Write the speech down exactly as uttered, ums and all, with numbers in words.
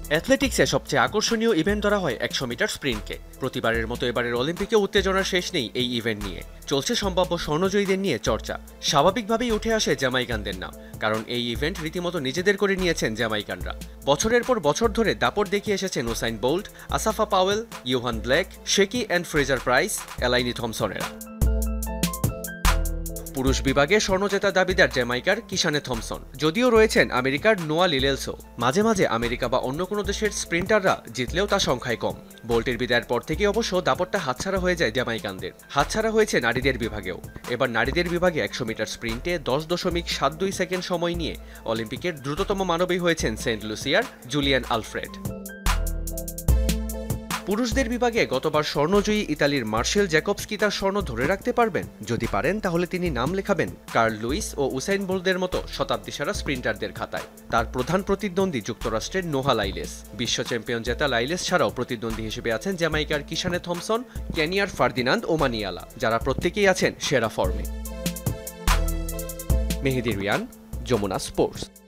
অ্যাথলেটিক্সে সবচেয়ে আকর্ষণীয় ইভেন্ট ধরা হয় একশো মিটার স্প্রিন্টকে। প্রতিবারের মতো এবারের অলিম্পিকে উত্তেজনার শেষ নেই এই ইভেন্ট নিয়ে। চলছে সম্ভাব্য স্বর্ণজয়ীদের নিয়ে চর্চা। স্বাভাবিকভাবেই উঠে আসে জ্যামাইকানদের নাম, কারণ এই ইভেন্ট রীতিমতো নিজেদের করে নিয়েছেন জ্যামাইকানরা। বছরের পর বছর ধরে দাপট দেখিয়ে এসেছেন Usain Bolt, Asafa Powell, Yohan Blake, Shelly Ann Fraser Pryce, Elaine থমসনেরা। পুরুষ বিভাগে স্বর্ণজেতা দাবিদার জ্যামাইকার কিশানে থমসন, যদিও রয়েছেন আমেরিকার নোয়া লিলেলসো। মাঝে মাঝে আমেরিকা বা অন্য কোনো দেশের স্প্রিন্টাররা জিতলেও তা সংখ্যায় কম। বোল্টের বিদায়ের পর থেকে অবশ্য দাপটটা হাতছাড়া হয়ে যায় জ্যামাইকানদের। হাতছাড়া হয়েছে নারীদের বিভাগেও। এবার নারীদের বিভাগে একশো মিটার স্প্রিন্টে দশ দশমিক সাত দুই সেকেন্ড সময় নিয়ে অলিম্পিকের দ্রুততম মানবী হয়েছেন সেন্ট লুসিয়ার জুলিয়ান আলফ্রেড। পুরুষদের বিভাগে গতবার স্বর্ণজয়ী ইতালির মার্শেল জ্যাকবস কি তার স্বর্ণ ধরে রাখতে পারবেন? যদি পারেন তাহলে তিনি নাম লেখাবেন কার্ল লুইস ও উসাইন বোল্টদের মতো শতাব্দী সেরা স্প্রিন্টারদের খাতায়। তার প্রধান প্রতিদ্বন্দ্বী যুক্তরাষ্ট্রের নোহা লাইলেস। বিশ্ব চ্যাম্পিয়ন জেতা লাইলেস ছাড়াও প্রতিদ্বন্দ্বী হিসেবে আছেন জ্যামাইকার কিশানে থমসন, কেনিয়ার ফার্দিনান্দ ওমানিয়ালা, যারা প্রত্যেকেই আছেন সেরা ফর্মে। মেহেদী রিয়ান, যমুনা স্পোর্টস।